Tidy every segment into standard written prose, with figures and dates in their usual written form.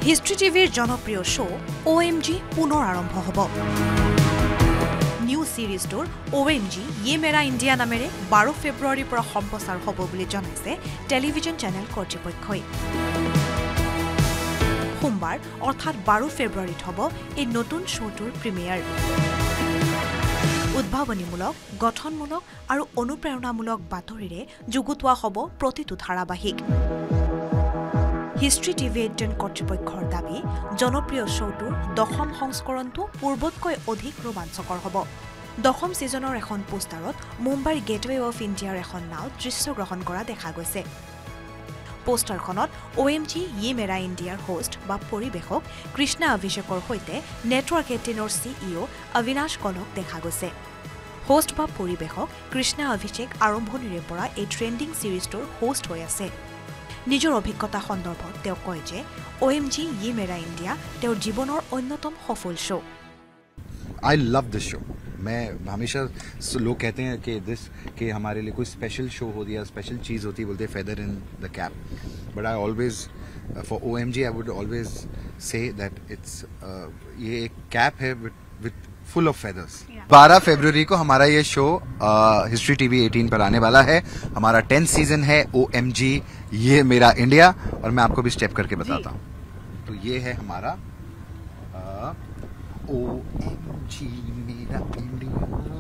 History টিভিৰ জনপ্ৰিয় show OMG পুনৰ আৰম্ভ হ'ব। নিউ সিৰিজটোৰ OMG ये मेरा इंडिया নামেৰে 12 ফেব্ৰুৱাৰীৰ পৰা সম্প্ৰচাৰ হ'ব বুলি জনাইছে টেলিভিজন চেনেল কৰ্তৃপক্ষই। সোমবাৰ অৰ্থাৎ 12 ফেব্ৰুৱাৰীত হ'ব এই নতুন শ্ব'টোৰ প্ৰিমিয়াৰ। উদ্ভাৱনীমূলক, গঠনমূলক আৰু অনুপ্ৰেৰণামূলক বাতৰিৰে যুগুতোৱা হ'ব প্ৰতিটো ধাৰাবাহিক। হিষ্ট্ৰী টিভি 18 কৰ্তৃপক্ষৰ দাবী জনপ্ৰিয় শ্ব'টোৰ 10ম সংস্কৰণটো পূৰ্বতকৈ অধিক ৰোমাঞ্চকৰ হ'ব। 10ম ছিজনৰ এখন পোষ্টাৰত মুম্বাইৰ গেটৱে অফ ইণ্ডিয়াৰ এখন নাও দৃশ্যগ্ৰহণ কৰা দেখা গৈছে। পোষ্টাৰখনত OMG ये मेरा इंडियाৰ হোষ্ট বা পৰিৱেশক কৃষ্ণা অভিষেকৰ সৈতে নেটৱৰ্ক 18ৰ CEO অবিনাশ কলক দেখা গৈছে। হোষ্ট বা পৰিৱেশক কৃষ্ণা অভিষেক আৰম্ভণিৰে পৰা এই ট্ৰেণ্ডিং ছিৰিজটোৰ হোষ্ট হৈ আছে। নিজৰ অভিজ্ঞতা সন্দৰ্ভত তেওঁ কয় যে OMG ये मेरा इंडिया তেওঁৰ জীৱনৰ অন্যতম সফল show'. I love this show. मैं हमेशा लोग कहते हैं कि हमारे लिए कोई स्पेशल शो होती है, स्पेशल चीज़ होती है, बोलते feather in the cap, but I always for OMG I would always say that it's ये एक कैप है विद फुल ऑफ फेदर्स। 12 फरवरी को हमारा ये शो हिस्ट्री टीवी 18 पर आने वाला है। हमारा 10th सीजन है OMG ये मेरा इंडिया, और मैं आपको भी स्टेप करके बताता हूँ। तो ये है हमारा OMG मेरा इंडिया।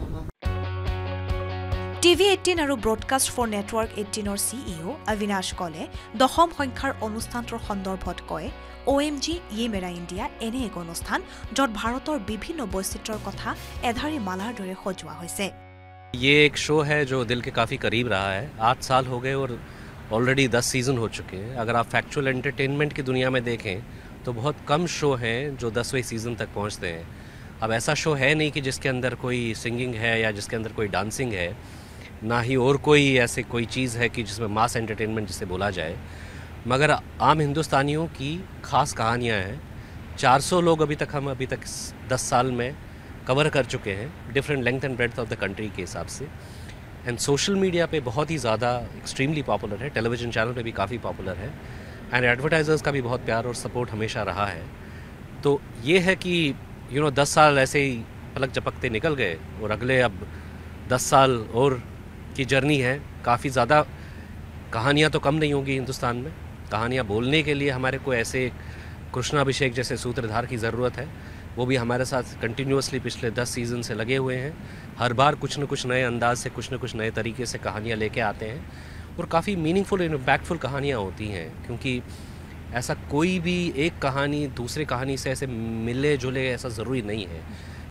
টিভি 18 আৰু ব্ৰডকাষ্ট ফৰ নেটৱৰ্ক 18ৰ CEO অবিনাশ কলে 10ম সংখ্যাৰ অনুষ্ঠানটোৰ সন্দৰ্ভত কয় OMG ये मेरा इंडिया এনে এক অনুষ্ঠান য'ত ভাৰতৰ বিভিন্ন বৈচিত্ৰ্যৰ কথা এধাৰী মালাৰ দৰে সজোৱা হৈছে। ये एक शो है जो दिल के काफ़ी करीब रहा है। 8 साल हो गए और ऑलरेडी 10 सीज़न हो चुके हैं। अगर आप फैक्चुअल एंटरटेनमेंट की दुनिया में देखें तो बहुत कम शो हैं जो 10वें सीज़न तक पहुंचते हैं। अब ऐसा शो है नहीं कि जिसके अंदर कोई सिंगिंग है या जिसके अंदर कोई डांसिंग है, ना ही और कोई ऐसे कोई चीज़ है कि जिसमें मास एंटरटेनमेंट जिसे बोला जाए, मगर आम हिंदुस्तानियों की ख़ास कहानियाँ हैं। 400 लोग अभी तक 10 साल में कवर कर चुके हैं, different length and breadth of the country के हिसाब से। एंड सोशल मीडिया पे बहुत ही ज़्यादा एक्सट्रीमली पॉपुलर है, टेलीविज़न चैनल पे भी काफ़ी पॉपुलर है, एंड एडवर्टाइजर्स का भी बहुत प्यार और सपोर्ट हमेशा रहा है। तो ये है कि 10 साल ऐसे ही पलक झपकते निकल गए और अगले अब 10 साल और की जर्नी है। काफ़ी ज़्यादा कहानियाँ तो कम नहीं होगी हिंदुस्तान में। कहानियाँ बोलने के लिए हमारे को ऐसे कृष्णाभिषेक जैसे सूत्रधार की ज़रूरत है। वो भी हमारे साथ कंटिन्यूसली पिछले 10 सीज़न से लगे हुए हैं। हर बार कुछ न कुछ नए अंदाज से, कुछ न कुछ नए तरीके से कहानियाँ लेके आते हैं, और काफ़ी मीनिंगफुल इम्पैक्टफुल कहानियाँ होती हैं, क्योंकि ऐसा कोई भी एक कहानी दूसरे कहानी से ऐसे मिले जुले ऐसा ज़रूरी नहीं है।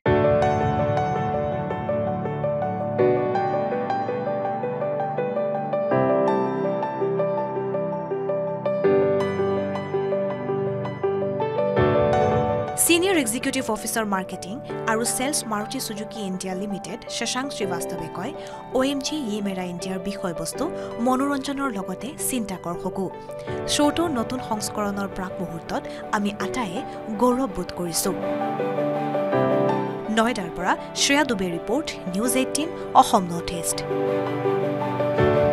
সিনিয়ৰ এক্সিকিউটিভ অফিচাৰ মাৰ্কেটিং আৰু sales Maruti Suzuki India limited Shashank শ্ৰীবাস্তৱে কয় OMG ये मेरा इंडियाৰ বিষয়বস্তু মনোৰঞ্জনৰ লগতে চিন্তাকৰ হকু। শ্ব'টোৰ নতুন সংস্কৰণৰ প্ৰাক মুহূৰ্তত আমি আটায়ে গৌৰৱ বোধ কৰিছোঁ। নয়ডাৰ পৰা Shreya Dubey report, news 18 Assam north east.